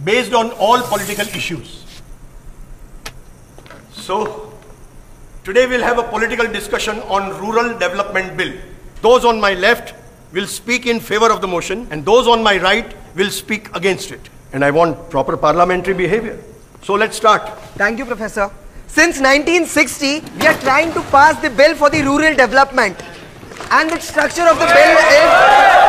based on all political issues. So, today we'll have a political discussion on Rural Development Bill. Those on my left will speak in favor of the motion and those on my right will speak against it. And I want proper parliamentary behavior. So let's start. Thank you, Professor. Since 1960, we are trying to pass the bill for the rural development. And the structure of the bill is...